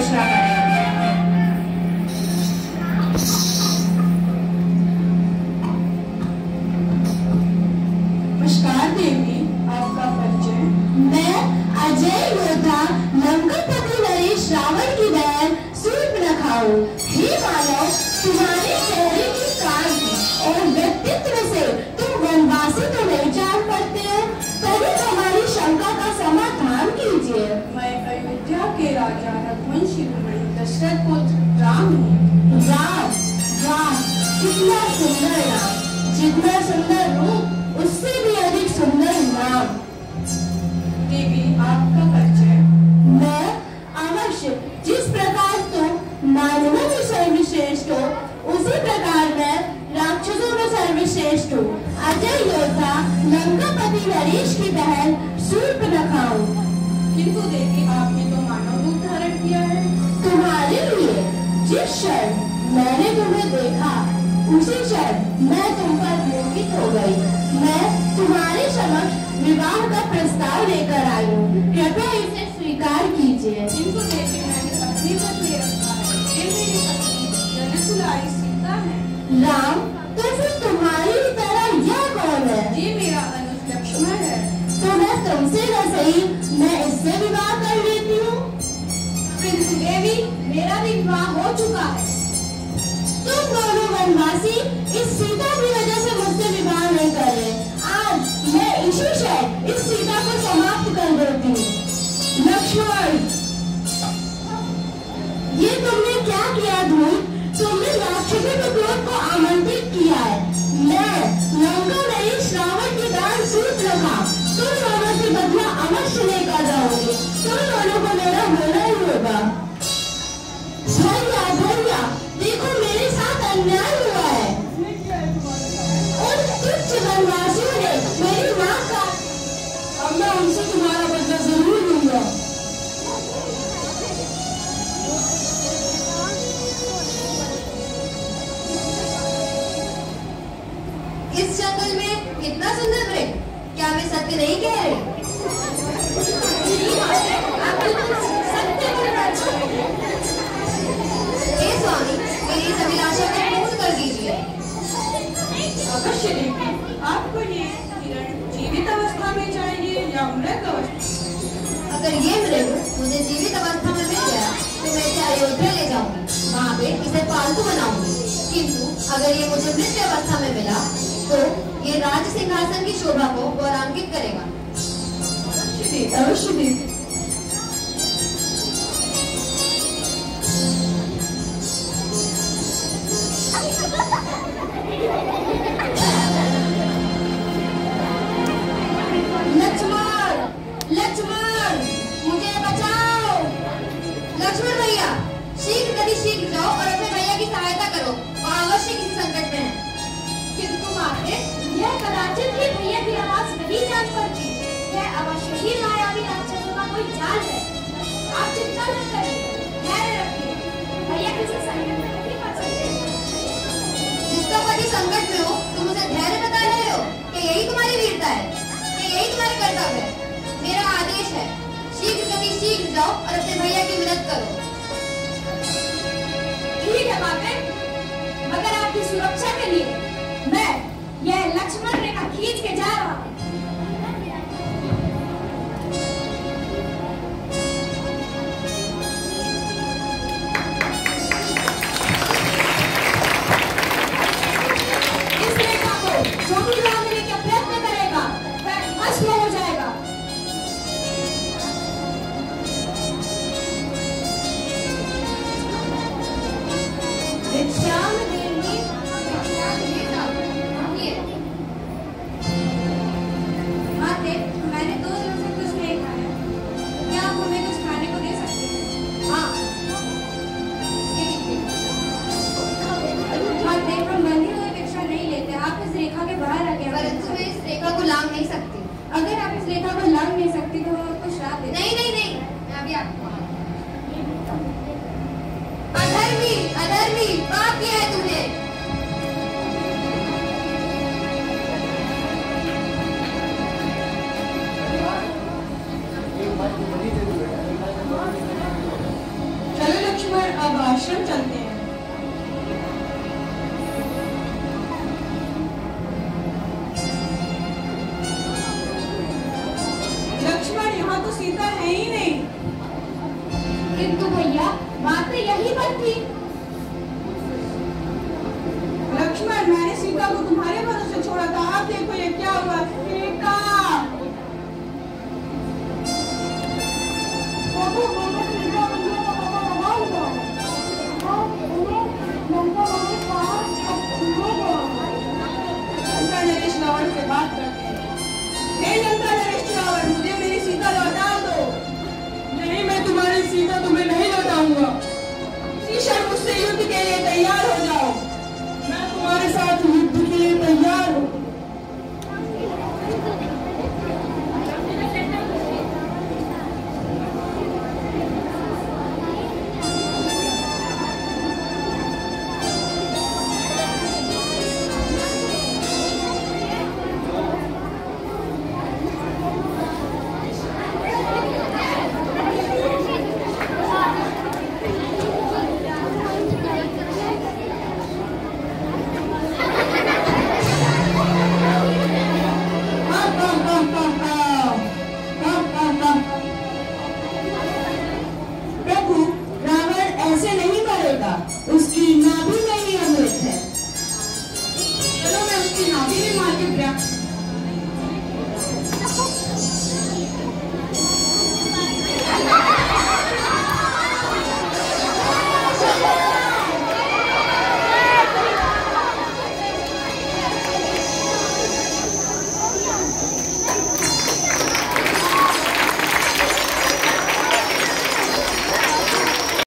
रचना करें। नमस्कार देवी, आपका परिचय? मैं अजय योद्धा लंकापति नरेश रावण की बहन सूर्पनखा हूँ। हे मानव, तुम्हारे चेहरे की कांति और व्यक्तित्व से तुम वनवासी तो नहीं जान पाते हो, तभी हमारी शंका का समाधान कीजिए। मैं अयोध्या के राजा रघुवंशी दशरथ पुत्र राम हूँ। राम, राम, कितना सुंदर नाम, जितना सुंदर रूप उससे भी अधिक सुंदर नाम। देवी, आपका परिचय? मैं अवश्य, जिस प्रकार तुम मानवों में सर्वश्रेष्ठ हो, उसी प्रकार मैं राक्षसों में सर्वश्रेष्ठ हूँ। अजय योद्धा लंकापति नरेश की बहन सूर्पनखा हूँ। किंतु देवी, आपने तो मानव रूप धारण किया है। तुम्हारे लिए जिस क्षण मैंने तुम्हें देखा, उसी क्षण मैं तुम पर मोहित हो गई। मैं तुम्हारे समक्ष विवाह का प्रस्ताव लेकर आई हूँ, कृपया इसे स्वीकार कीजिए। किंतु देवी, मैंने अपनी पर प्रिय रखा है। ये मेरी पत्नी जनकुलाई सीता है। राम, तो फिर तुम्हारी तरह यह कौन है? ये मेरा अनुज लक्ष्मण है। तो मैं तुमसे न सही, मैं इससे विवाह कर लेती हूँ। किंतु देवी, मेरा भी विवाह हो चुका है। तुम दोनों वनवासी इस सीता की वजह से मुझसे विवाह नहीं कर रहे। आज मैं इसी क्षण इस सीता को समाप्त कर देती हूँ। लक्ष्मण, ये तुमने क्या किया धूत? तुमने राक्षसी विक्रोध को आमंत्रित किया है। मैं लंका नरेश रावण की दान सूर्पनखा तुम दोनों से बदला अवश्य लेकर जाऊंगी। तुम दोनों को मेरा होना ही होगा। भैया, भैया, देखो मेरे साथ अन्याय हुआ है। उन तुच्छ वनवासियों ने मेरी मां का, अब मैं उनसे तुम्हारा बदला जरूर लूंगा। इस जंगल में कितना सुंदर वृक्ष, क्या वे सत्य नहीं कह रहे? आप बिल्कुल सत्य बोलना चाहिए। हे स्वामी, मेरी इस अभिलाषा को पूर्ण कर दीजिए। अवश्य देवी, आपको ये हिरण जीवित अवस्था में चाहिए या मृत अवस्था? अगर ये मृग मुझे जीवित अवस्था में मिल गया तो मैं इसे अयोध्या ले जाऊंगी, वहाँ पे इसे पालतू बनाऊंगी। किंतु अगर ये मुझे मृत अवस्था में मिला तो ये राज सिंहासन की शोभा को गौरवान्वित करेगा। अवश्य देवी। लक्ष्मण, लक्ष्मण, मुझे बचाओ। लक्ष्मण भैया, शीघ्र जाओ और अपने भैया की सहायता करो, और अवश्य किसी संकट में है। किंतु माते, यह कदाचित ही भैया की आवाज नहीं जान पड़ती। यह अवश्य ही मायावी राक्षसों का कोई जाल है। आप चिंता न करें, धैर्य रखिए, भैया किसी संकट में नहीं फंस सकते। जिसका पति संकट में हो तुम उसे धैर्य बता रहे हो? कि यही तुम्हारी वीरता है? कि यही तुम्हारे कर्तव्य है? मेरा आदेश है, शीघ्र जाओ और अपने भैया की मदद करो। ठीक है माते, मगर आपकी सुरक्षा के लिए मैं यह लक्ष्मण रेखा खींच के जा रहा हूँ। इस रेखा को जो भी लांघने का प्रयत्न करेगा वह भस्म हो जाएगा। भिक्षाम देवी, माते, मैंने 2 दिन से कुछ नहीं खाया। क्या आप हमें कुछ खाने को दे सकते हैं? हाँ। माते, हम बंधी हुई भिक्षा नहीं लेते। आप इस रेखा के बाहर आ गए। परंतु मैं इस रेखा को लांघ नहीं सकती। अगर आप इस रेखा को लांघ नहीं सकती तो हम आपको श्राप देते। नहीं, मैं अभी आपको अधर्मी पाप किया है तुमने। चलो आश्रम चलते हैं। लक्ष्मण, यहाँ तो सीता है ही नहीं। किंतु भैया बात तो यही पर थी। लक्ष्मण, मैंने सीता को तुम्हारे भरोसे छोड़ा था। आप देखो ये क्या हुआ।